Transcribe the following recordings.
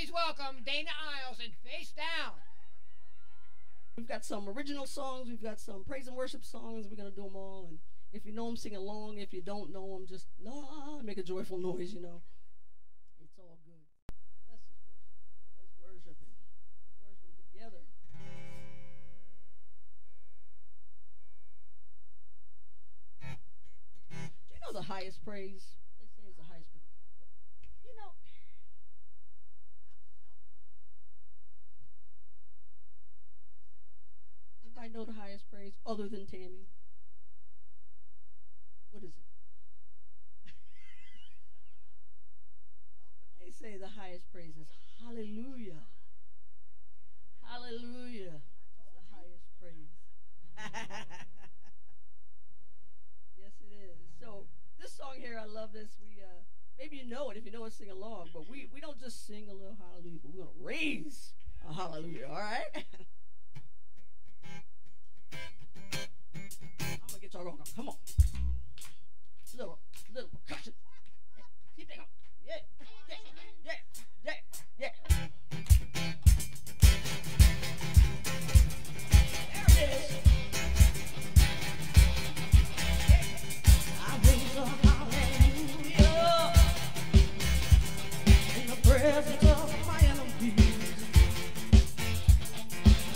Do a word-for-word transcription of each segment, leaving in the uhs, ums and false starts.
Please welcome Dana Isles and Face Down. We've got some original songs. We've got some praise and worship songs. We're going to do them all. And if you know them, sing along. If you don't know them, just nah, make a joyful noise, you know. It's all good. All right, let's just worship the Lord. Let's worship Him. Let's worship Him together. Do you know the highest praise? They say is the highest praise. You know, anybody know the highest praise other than Tammy? What is it? They say the highest praise is hallelujah. Hallelujah is the highest praise. Yes, it is. So this song here, I love this. We uh, maybe you know it. If you know it, sing along. But we we don't just sing a little hallelujah, but we're gonna raise a hallelujah. All right. I'm gonna get y'all going. Come on. Little little percussion. Yeah. Keep that going. Yeah. Yeah. Yeah. Yeah. Yeah. There it is. Yeah. I raise a hallelujah in the presence of my enemies.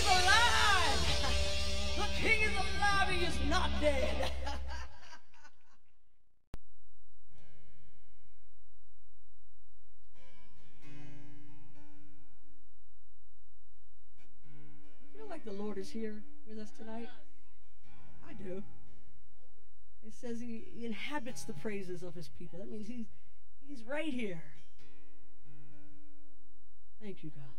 is alive. The King is alive. He is not dead. I feel like the Lord is here with us tonight. I do. It says he, he inhabits the praises of his people. That means he's, he's right here. Thank you, God.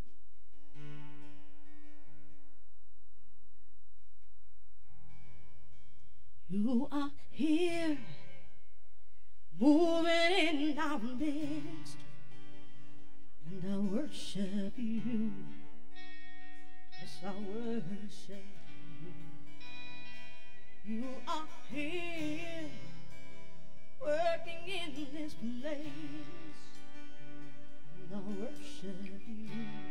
You are here, moving in our midst, and I worship you. Yes, I worship you. You are here, working in this place, and I worship you.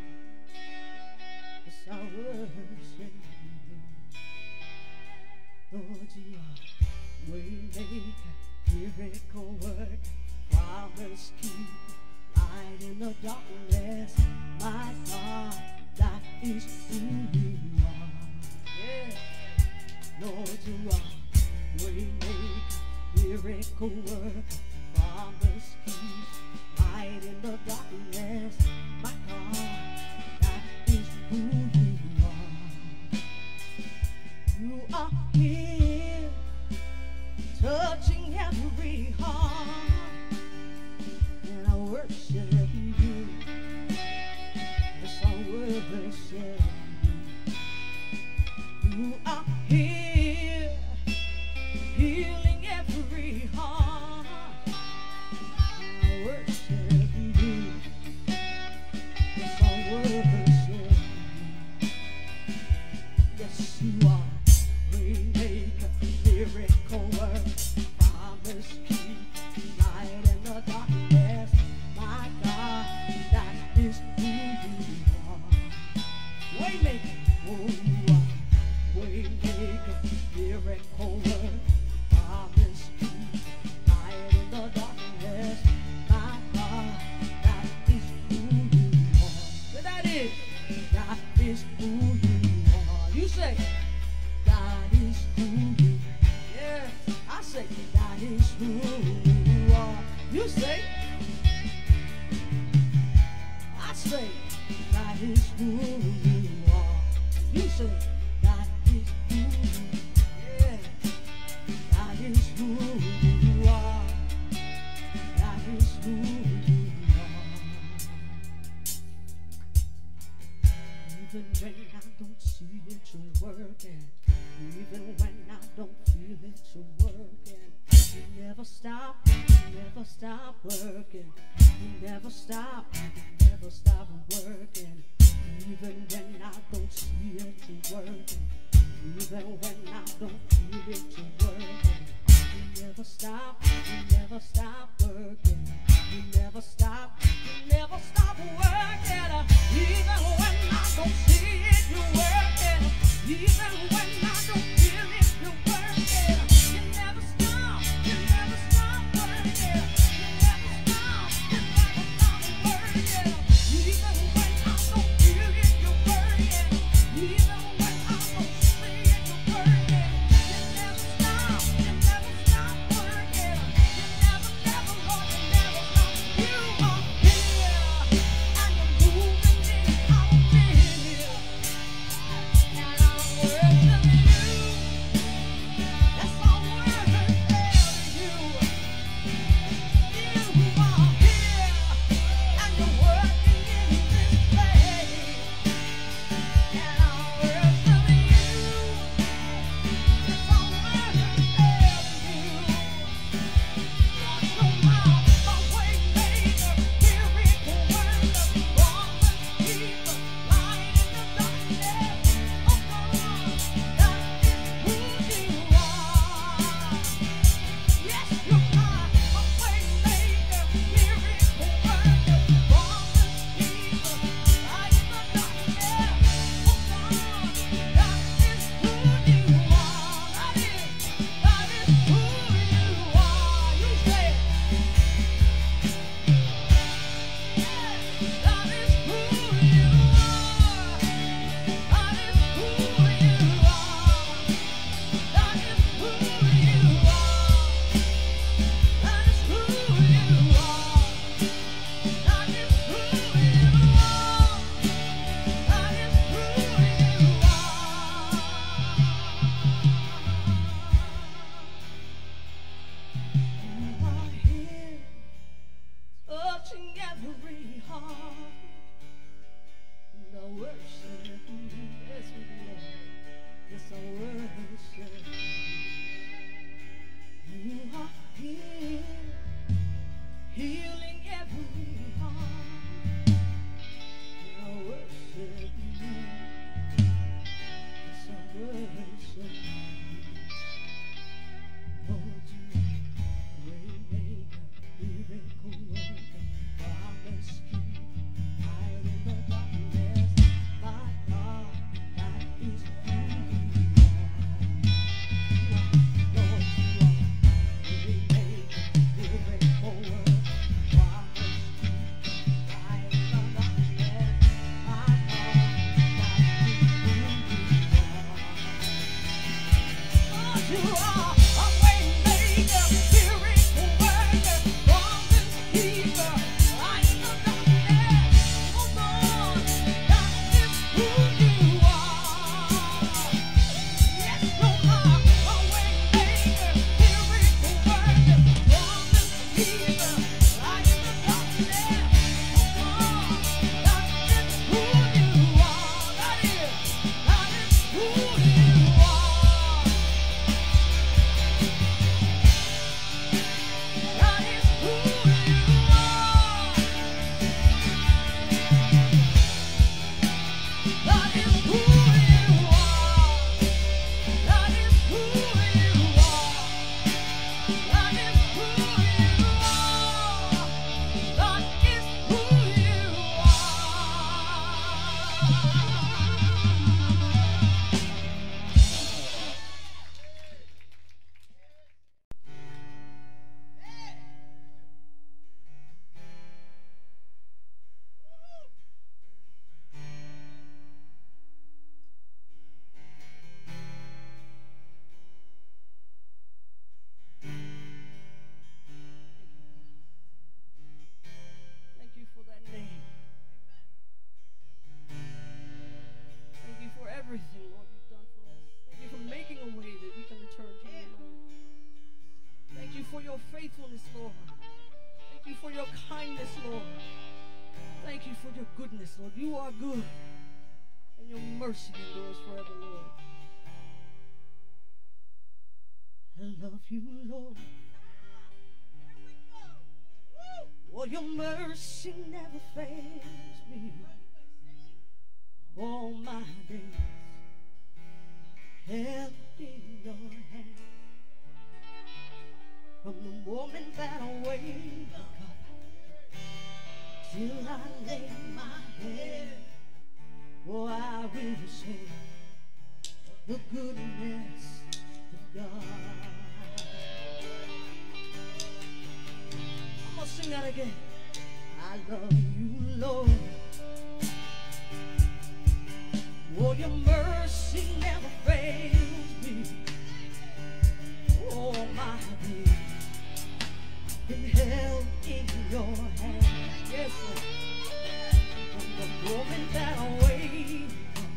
Yes, I worship you. Lord, you are waymaker, miracle work, promise keep, light in the darkness. My God, that is who you are. Yeah. Lord, you are waymaker, miracle work, promise keep, light in the darkness. My God, that is who you are. You are here, touching every heart, and I worship you. Yes, I worship you. You are here, healing every heart, and I worship you. Yes, I worship you. Yes, you are. Waymaker, miracle work, promise keep, light in the darkness. My God, that is who you are. Waymaker, oh you are. Waymaker, miracle work, promise keep, light in the darkness. My God, that is who you are. So that is, that is who you are. You say. That is who you, yeah, I say, that is who you are. You say, I say, that is who you are. You say, that is who you, yeah, that is who you are. That is who you are. Even when I don't see it, you're working. Even when I don't feel it, you're working. You never stop, you never stop working. You never stop, you never stop working. Even when I don't see it, you're working. Even when I don't feel it, you're working. You never stop, you never stop working. You never stop, you never stop working. Even when I don't see it, you're working. Even when I don't feel it, you're working. You never stop, you never stop working. You never stop, you never stop working. Even when I don't feel it, you're working. Even when I don't see it, you're working. You never stop, you never stop working. You never, never, Lord, Faithfulness, Lord. Thank you for your kindness, Lord. Thank you for your goodness, Lord. You are good, and your mercy endures forever, Lord. I love you, Lord. Lord, your mercy never fails me. All my days held in your hand. From the moment that I wake up till I lay my head, oh, I will sing of the goodness of God. I'm gonna sing that again. I love you, Lord. Oh, your mercy never fails me. Oh, my days been held in your hand. Yes, Lord. From the moment that I wake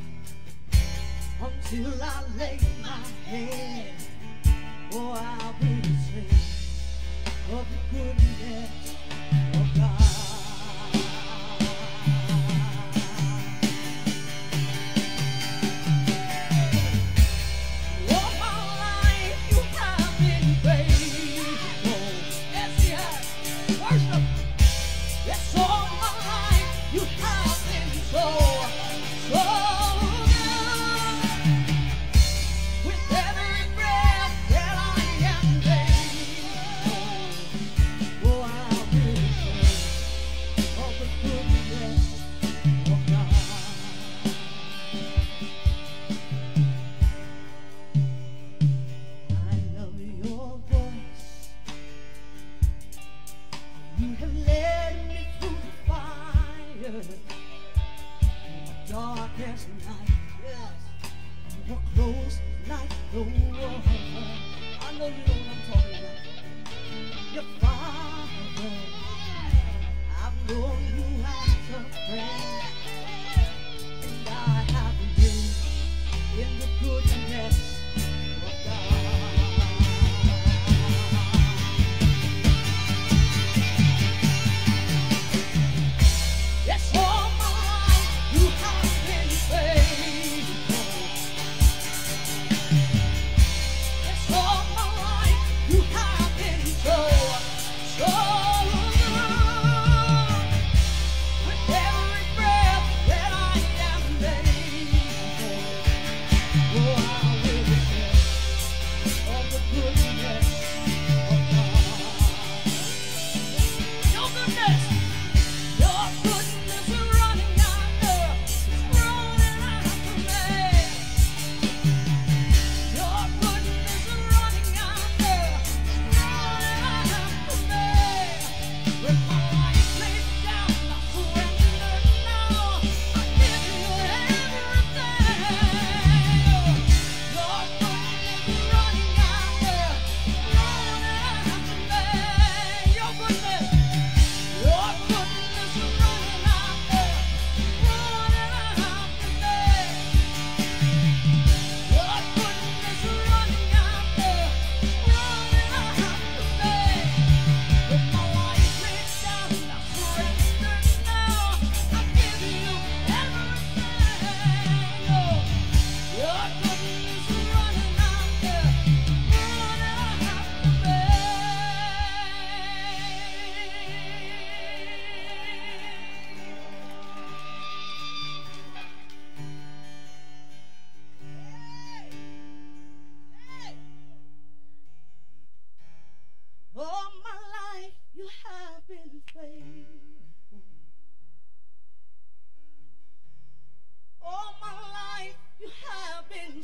up until I lay my head, oh, I will sing of the goodness of God. Every breath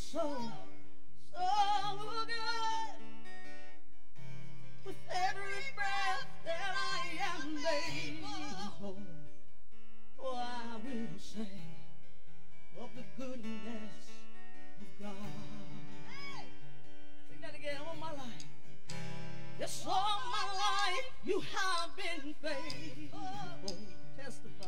so, so good. With every breath that I am able, oh, I will sing of the goodness of God. Sing that again, all my life. Yes, all my life you have been faithful. Testify.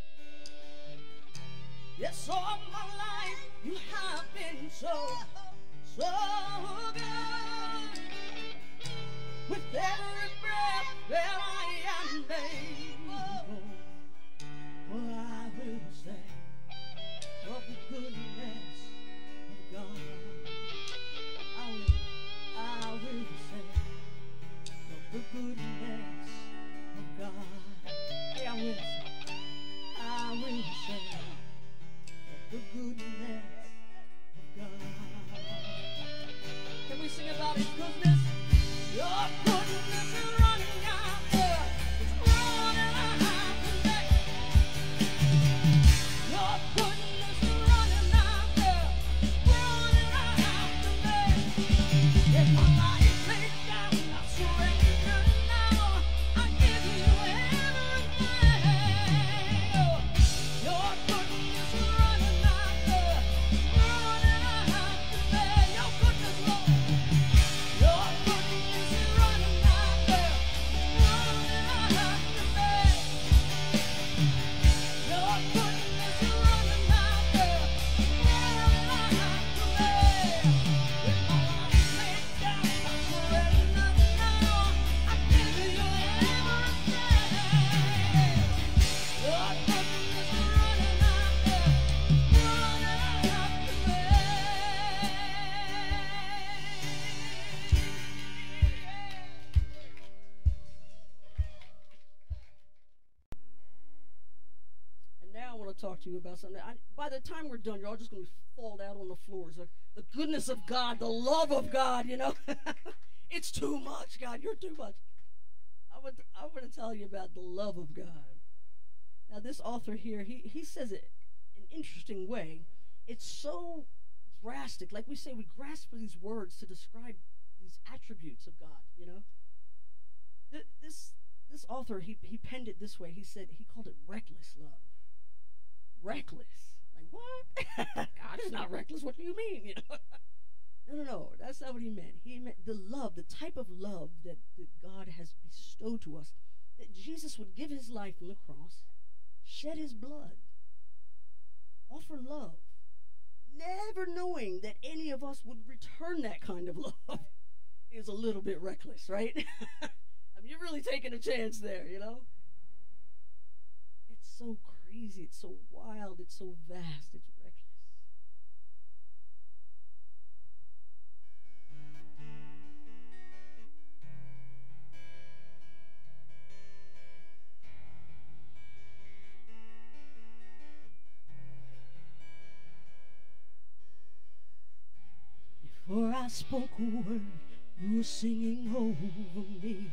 Yes, all my life you have been so, so good. With every breath that I am able, oh, I will sing of the goodness of God. I will, I will sing of the goodness of God. Hey, I will sing, I will sing of the goodness of God. Can we sing about His goodness? Your goodness is running after, it's running after me. Your goodness is running after, running after me. If my life laid down, I surrender now. I give you everything. Your goodness is running after, running after me. Your goodness, Lord. Your goodness is running after, running after me. Your goodness is running after, running after me. With my life laid down, I surrender now. I give you everything. Your goodness is running after, running after me. And now I want to talk to you about something. I, by the time we're done, you're all just going to fall out on the floors. Like the goodness of God, the love of God, you know. It's too much, God. You're too much. I would, I want to tell you about the love of God. Now, this author here, he, he says it in an interesting way. It's so drastic. Like we say, we grasp for these words to describe these attributes of God, you know. Th- This, this author, he, he penned it this way. He said, he called it reckless love. Reckless. Like, what? God is not reckless. What do you mean? You know? No, no, no. That's not what he meant. He meant the love, the type of love that, that God has bestowed to us. That Jesus would give his life on the cross, shed his blood, offer love, never knowing that any of us would return that kind of love. Is a little bit reckless, right? I mean, you're really taking a chance there, you know? It's so crazy. It's so wild. It's so vast. It's reckless. Before I spoke a word, you were singing over me.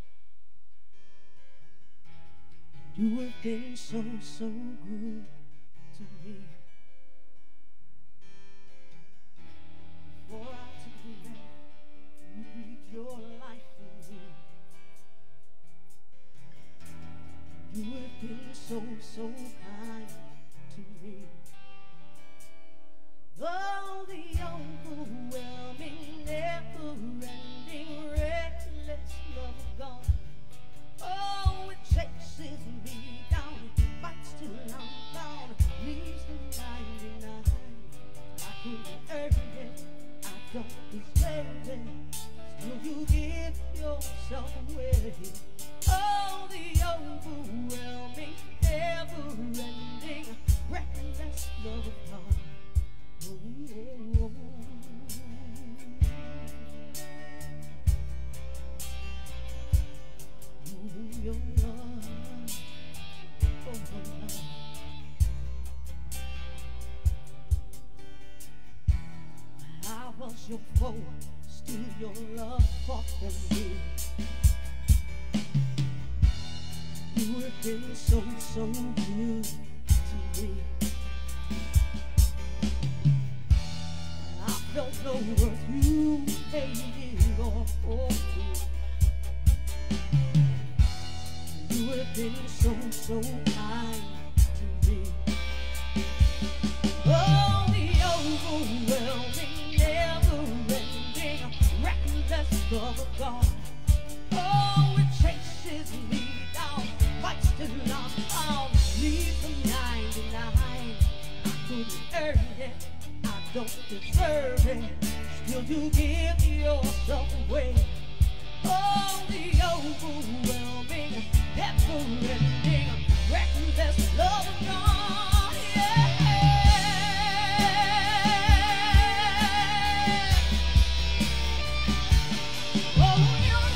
You have been so, so good to me. Before I took a breath, you breathed your life in me. You have been so, so kind to me. Oh, the overwhelming, never-ending, reckless love of God. Oh, it chases me down, it fights till I'm found, leaves the ninety-nine. I couldn't earn it, I don't deserve it, still you give yourself away. Oh, the overwhelming, never-ending, reckless love of God. Oh, oh, oh. Oh, your love. Oh, your love. I was your foe, still your love fought for me. You have been so, so good to me. I your worth, you paid it all for me. You have been so, so kind to me. Oh, the overwhelming, never-ending, reckless love of God. Oh, it chases me down, fights till I'm found, leaves the ninety-nine. I couldn't earn it, I don't deserve it, still you give yourself away. Oh, the overwhelming, never-ending, reckless love of God, yeah. Oh, your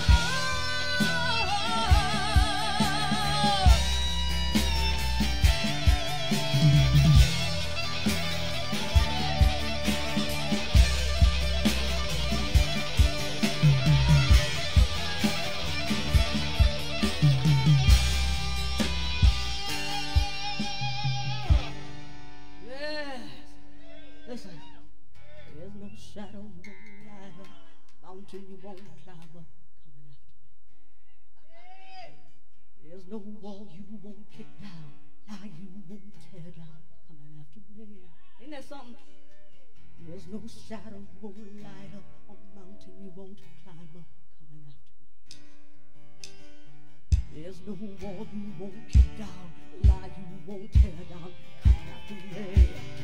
listen, there's no shadow you won't light up, mountain you won't climb up, coming after me. There's no wall you won't kick down, lie you won't tear down, coming after me. Ain't that something? There's no shadow you won't light up, or mountain you won't climb up, coming after me. There's no wall you won't kick down, lie you won't tear down, coming after me.